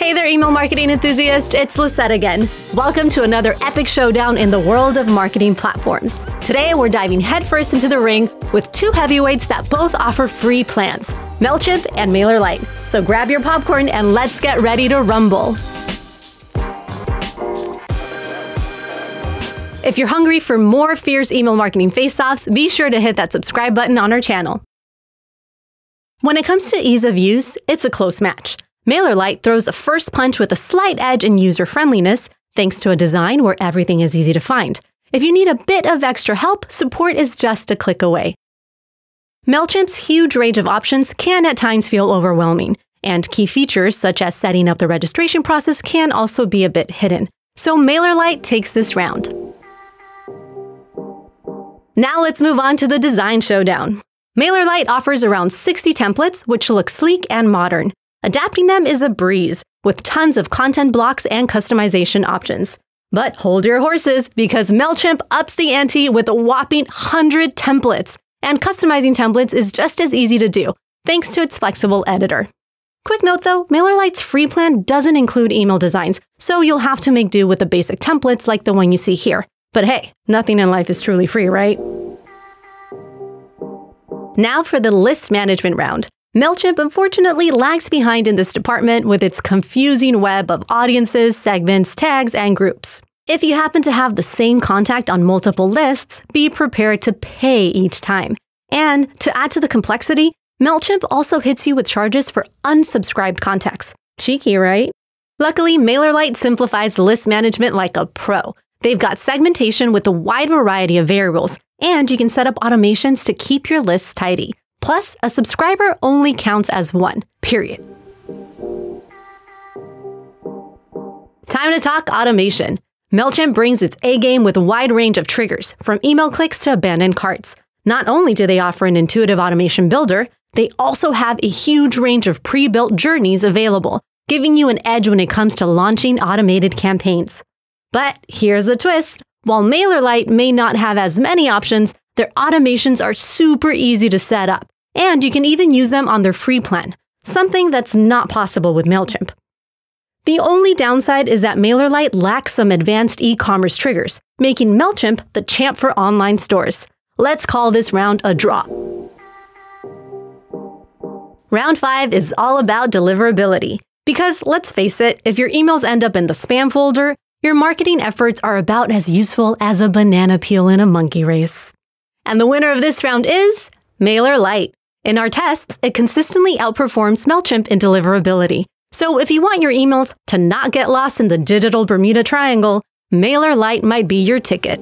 Hey there, email marketing enthusiast, it's Lisette again. Welcome to another epic showdown in the world of marketing platforms. Today, we're diving headfirst into the ring with two heavyweights that both offer free plans, Mailchimp and Mailerlite. So grab your popcorn and let's get ready to rumble. If you're hungry for more fierce email marketing face-offs, be sure to hit that subscribe button on our channel. When it comes to ease of use, it's a close match. Mailerlite throws a first punch with a slight edge in user-friendliness, thanks to a design where everything is easy to find. If you need a bit of extra help, support is just a click away. Mailchimp's huge range of options can at times feel overwhelming, and key features such as setting up the registration process can also be a bit hidden. So Mailerlite takes this round. Now let's move on to the design showdown. Mailerlite offers around 60 templates, which look sleek and modern. Adapting them is a breeze, with tons of content blocks and customization options. But hold your horses, because Mailchimp ups the ante with a whopping 100 templates. And customizing templates is just as easy to do, thanks to its flexible editor. Quick note though, Mailerlite's free plan doesn't include email designs, so you'll have to make do with the basic templates like the one you see here. But hey, nothing in life is truly free, right? Now for the list management round. Mailchimp unfortunately lags behind in this department with its confusing web of audiences, segments, tags, and groups. If you happen to have the same contact on multiple lists, be prepared to pay each time. And to add to the complexity, Mailchimp also hits you with charges for unsubscribed contacts. Cheeky, right? Luckily, Mailerlite simplifies list management like a pro. They've got segmentation with a wide variety of variables, and you can set up automations to keep your lists tidy. Plus, a subscriber only counts as one, period. Time to talk automation. Mailchimp brings its A-game with a wide range of triggers, from email clicks to abandoned carts. Not only do they offer an intuitive automation builder, they also have a huge range of pre-built journeys available, giving you an edge when it comes to launching automated campaigns. But here's a twist. While Mailerlite may not have as many options, their automations are super easy to set up, and you can even use them on their free plan, something that's not possible with Mailchimp. The only downside is that Mailerlite lacks some advanced e-commerce triggers, making Mailchimp the champ for online stores. Let's call this round a draw. Round 5 is all about deliverability. Because let's face it, if your emails end up in the spam folder, your marketing efforts are about as useful as a banana peel in a monkey race. And the winner of this round is Mailerlite. In our tests, it consistently outperforms Mailchimp in deliverability. So if you want your emails to not get lost in the digital Bermuda Triangle, Mailerlite might be your ticket.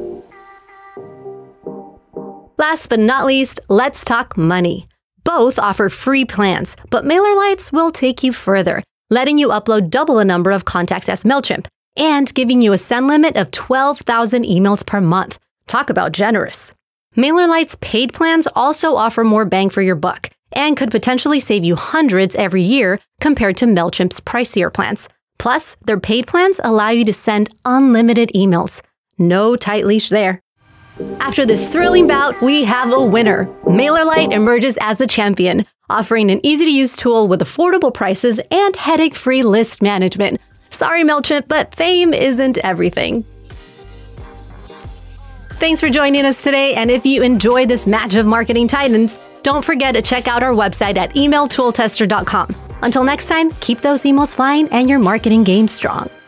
Last but not least, let's talk money. Both offer free plans, but Mailerlite's will take you further, letting you upload double the number of contacts as Mailchimp, and giving you a send limit of 12,000 emails per month. Talk about generous. Mailerlite's paid plans also offer more bang for your buck and could potentially save you hundreds every year compared to Mailchimp's pricier plans. Plus, their paid plans allow you to send unlimited emails. No tight leash there. After this thrilling bout, we have a winner. Mailerlite emerges as the champion, offering an easy-to-use tool with affordable prices and headache-free list management. Sorry, Mailchimp, but fame isn't everything. Thanks for joining us today, and if you enjoyed this match of marketing titans, don't forget to check out our website at emailtooltester.com. Until next time, keep those emails flying and your marketing game strong.